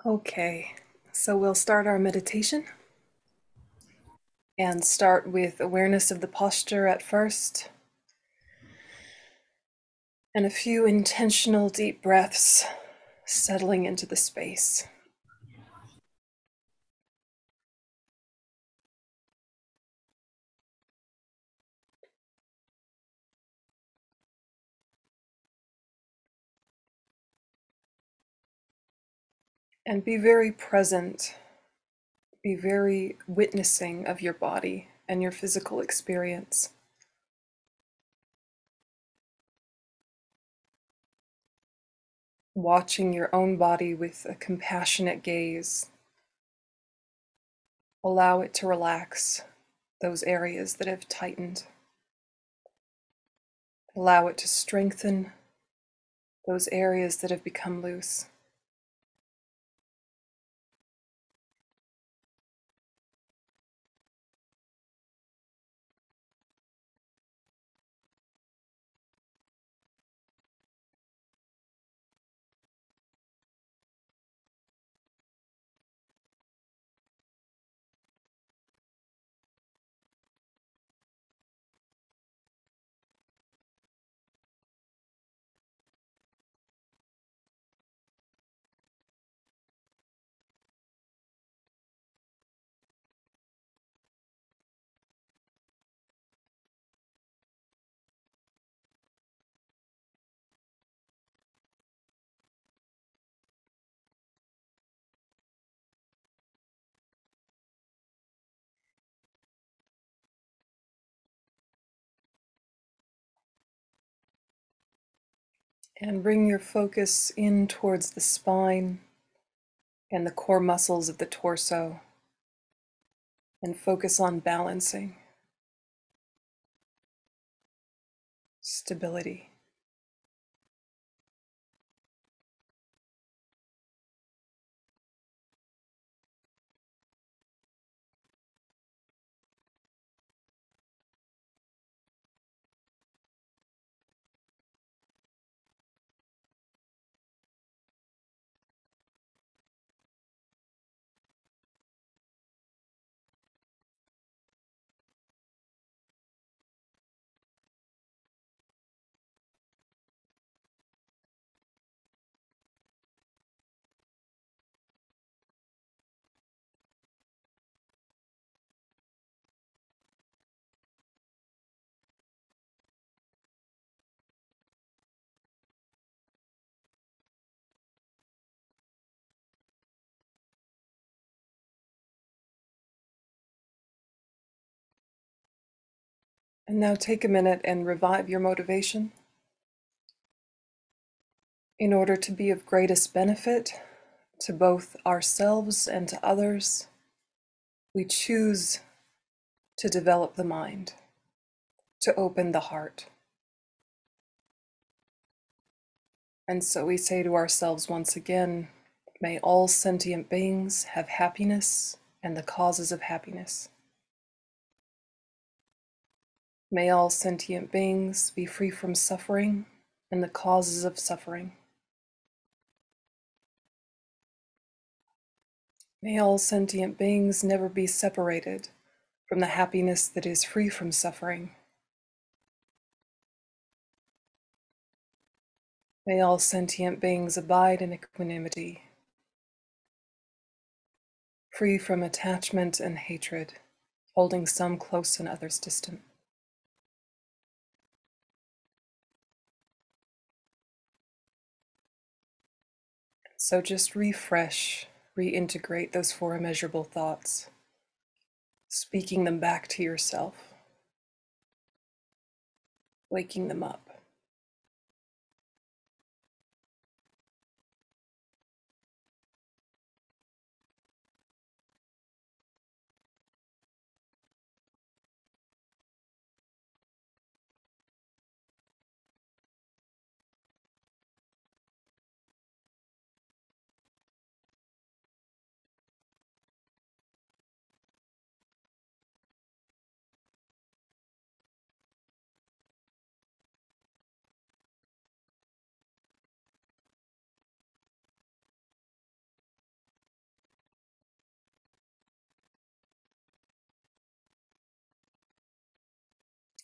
Okay, so we'll start our meditation and start with awareness of the posture at first and a few intentional deep breaths settling into the space. And be very present, be very witnessing of your body and your physical experience. Watching your own body with a compassionate gaze. Allow it to relax those areas that have tightened. Allow it to strengthen those areas that have become loose. And bring your focus in towards the spine and the core muscles of the torso, and focus on balancing, stability. And now take a minute and revive your motivation. In order to be of greatest benefit to both ourselves and to others, we choose to develop the mind, to open the heart. And so we say to ourselves once again, may all sentient beings have happiness and the causes of happiness. May all sentient beings be free from suffering and the causes of suffering. May all sentient beings never be separated from the happiness that is free from suffering. May all sentient beings abide in equanimity, free from attachment and hatred, holding some close and others distant. So just refresh, reintegrate those four immeasurable thoughts, speaking them back to yourself, waking them up.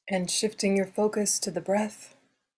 And shifting your focus to the breath.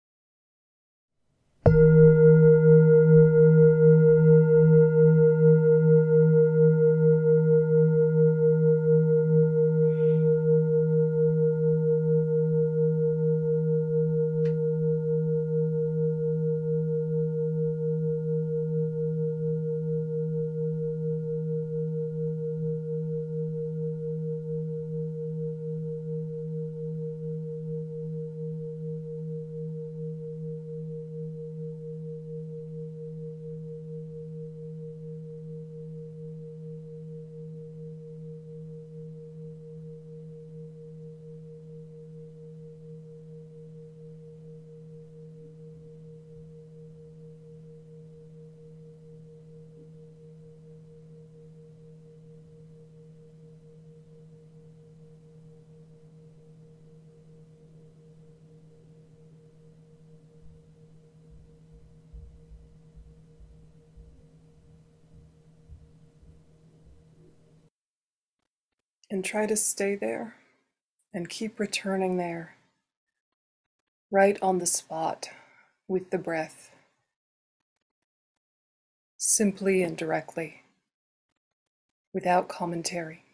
And try to stay there and keep returning there, right on the spot with the breath, simply and directly, without commentary.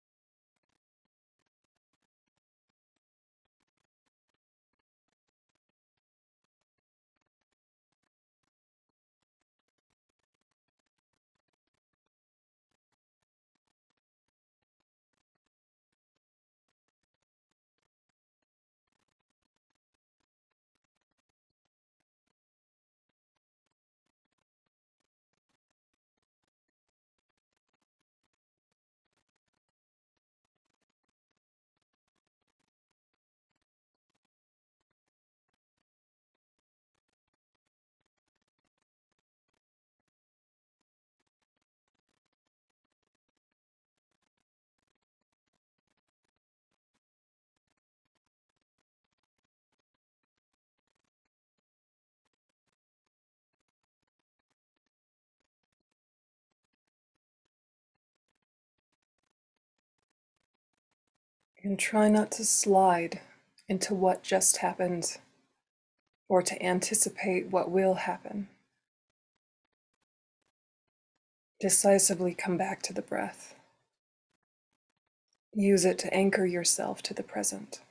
And try not to slide into what just happened or to anticipate what will happen. Decisively come back to the breath. Use it to anchor yourself to the present.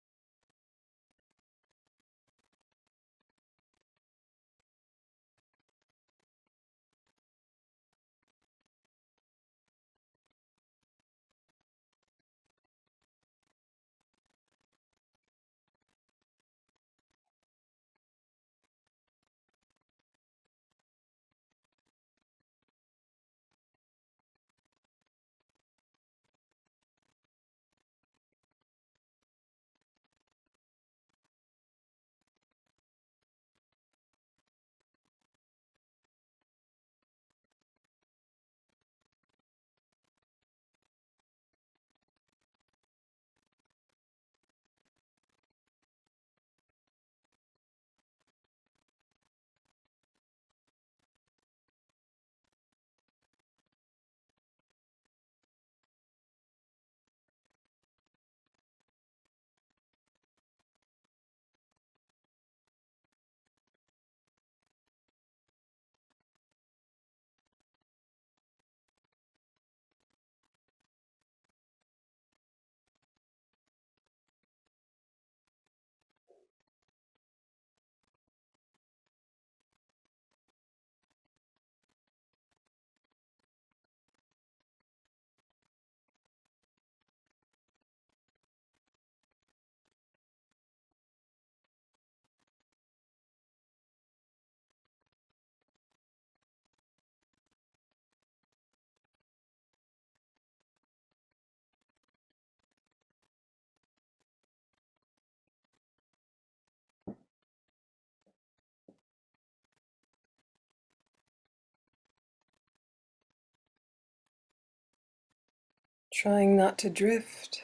Trying not to drift,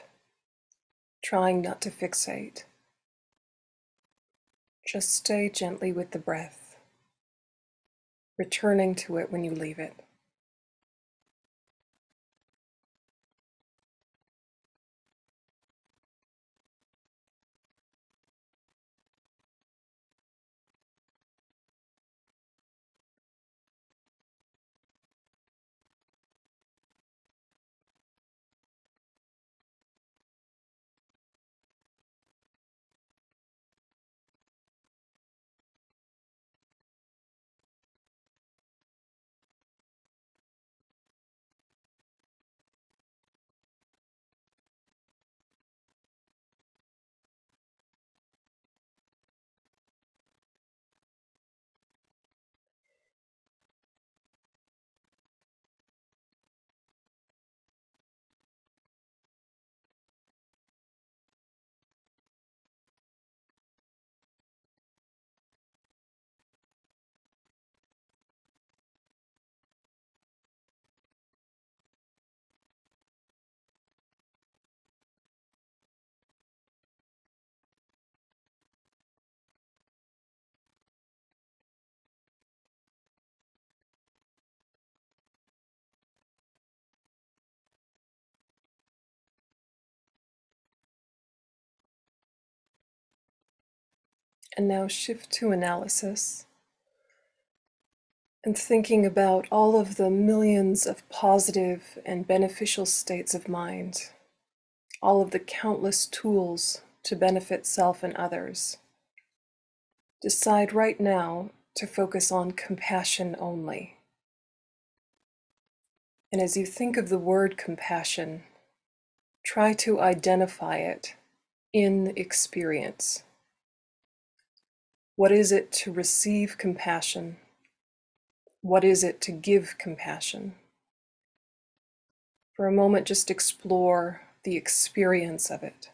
trying not to fixate. Just stay gently with the breath, returning to it when you leave it. And now shift to analysis and thinking about all of the millions of positive and beneficial states of mind, all of the countless tools to benefit self and others. Decide right now to focus on compassion only. And as you think of the word compassion, try to identify it in experience. What is it to receive compassion? What is it to give compassion? For a moment, just explore the experience of it.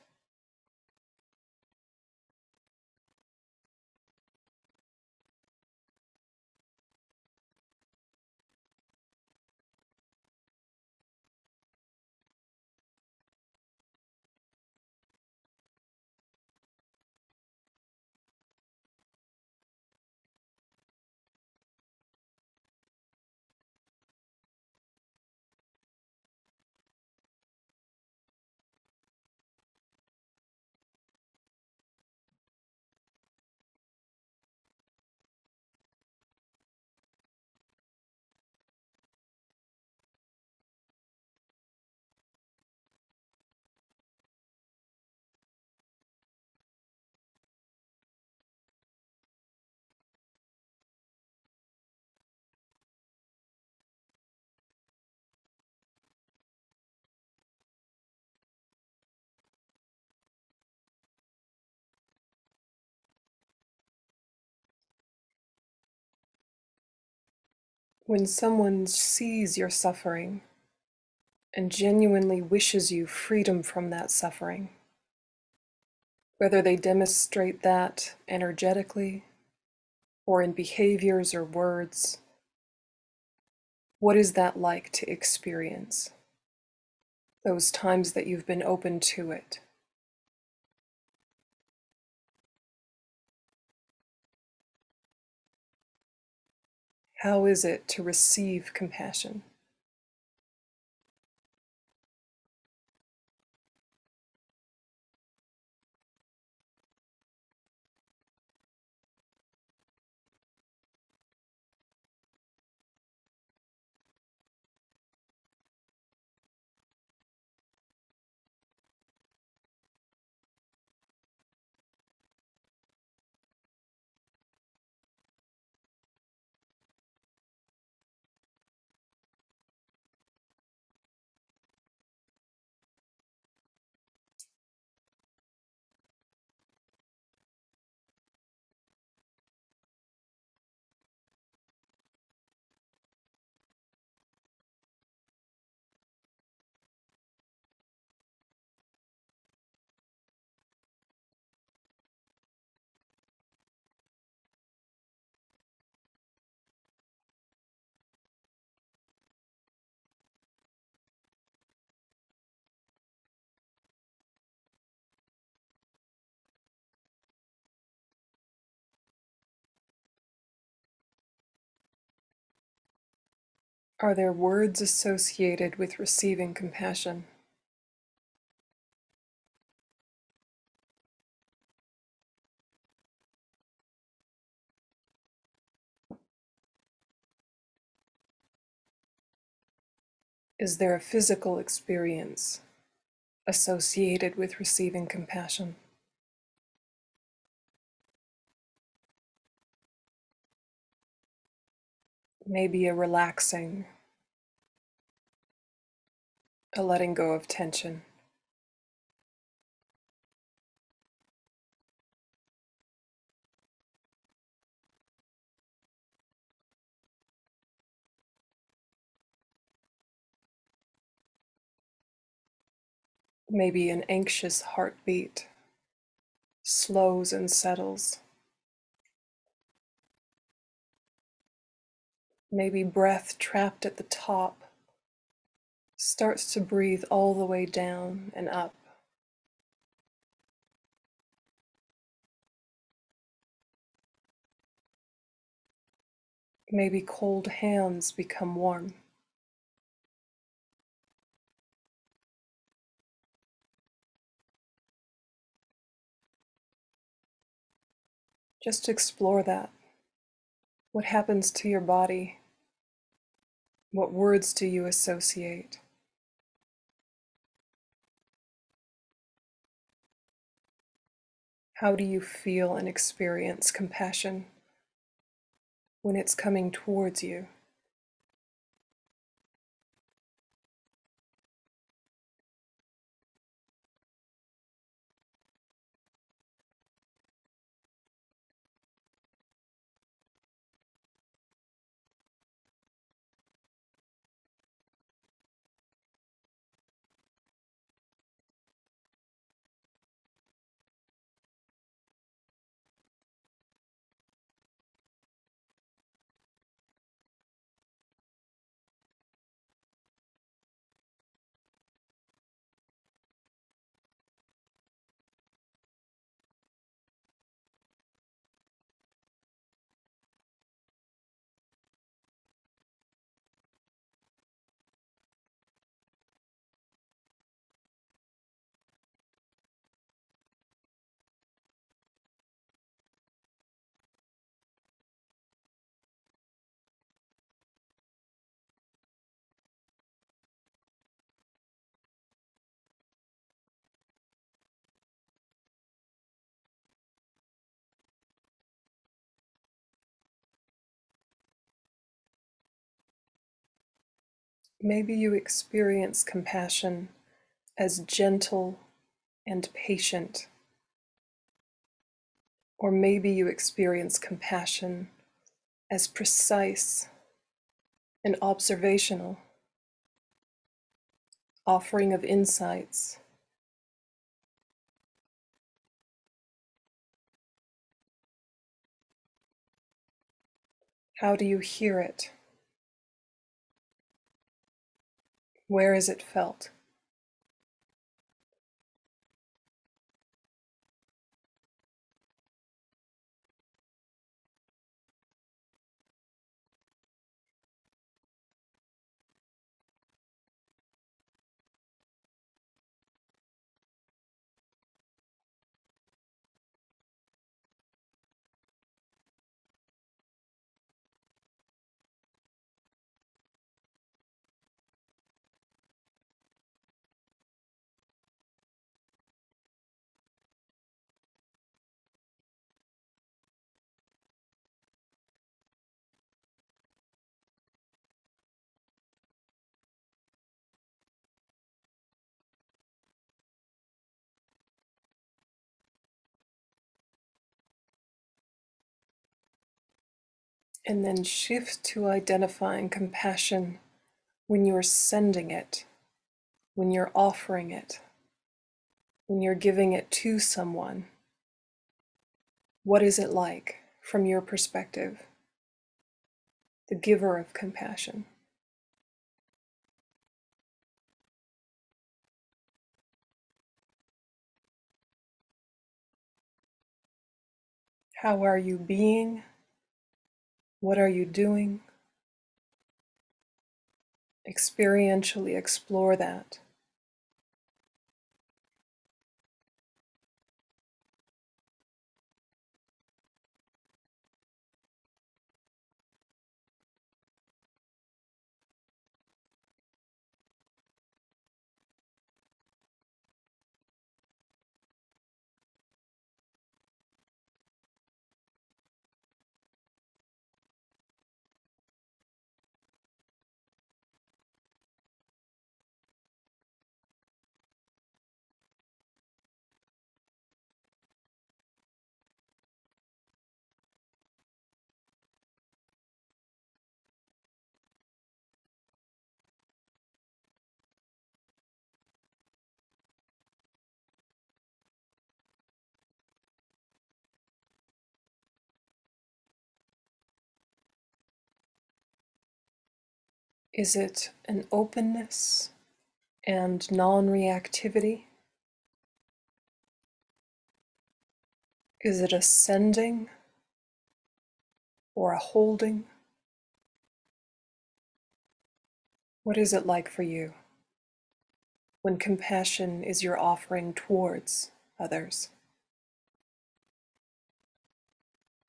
When someone sees your suffering and genuinely wishes you freedom from that suffering, whether they demonstrate that energetically or in behaviors or words, what is that like to experience? Those times that you've been open to it. How is it to receive compassion? Are there words associated with receiving compassion? Is there a physical experience associated with receiving compassion? Maybe a relaxing, a letting go of tension. Maybe an anxious heartbeat slows and settles. Maybe breath trapped at the top starts to breathe all the way down and up. Maybe cold hands become warm. Just explore that. What happens to your body? What words do you associate? How do you feel and experience compassion when it's coming towards you? Maybe you experience compassion as gentle and patient, or maybe you experience compassion as precise and observational, offering of insights. How do you hear it? Where is it felt? And then shift to identifying compassion when you're sending it, when you're offering it, when you're giving it to someone. What is it like from your perspective, the giver of compassion? How are you being? What are you doing? Experientially explore that. Is it an openness and non-reactivity? Is it a sending or a holding? What is it like for you when compassion is your offering towards others?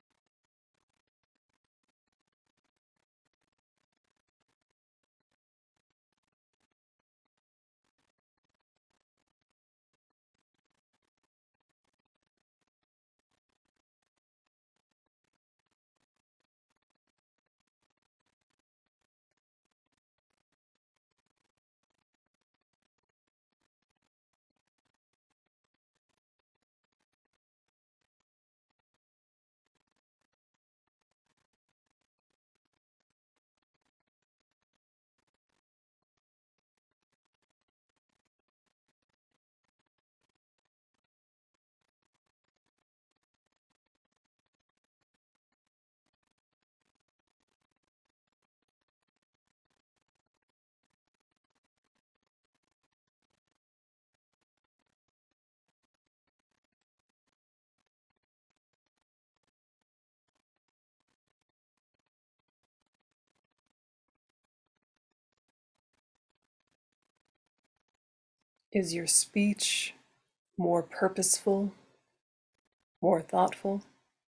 Is your speech more purposeful, more thoughtful?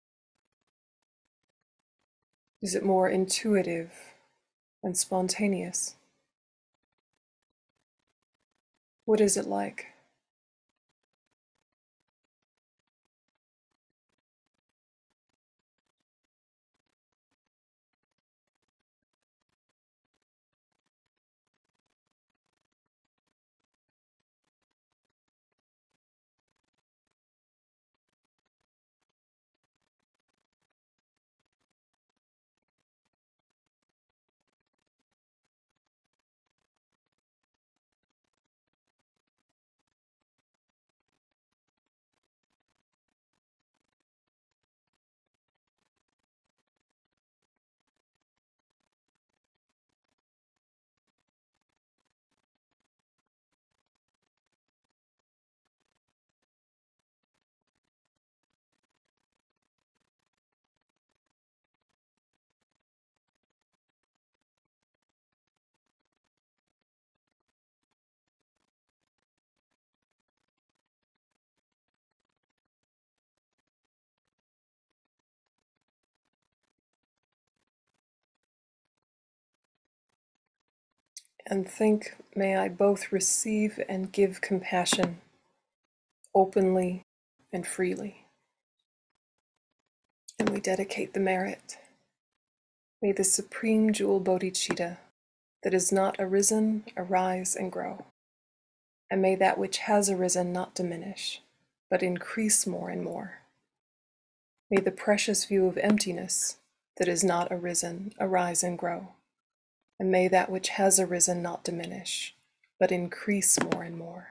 Is it more intuitive and spontaneous? What is it like? And think, may I both receive and give compassion openly and freely. And we dedicate the merit. May the supreme jewel bodhicitta that is not arisen arise and grow. And may that which has arisen not diminish, but increase more and more. May the precious view of emptiness that is not arisen arise and grow. And may that which has arisen not diminish, but increase more and more.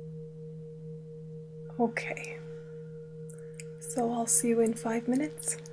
Okay, so I'll see you in 5 minutes.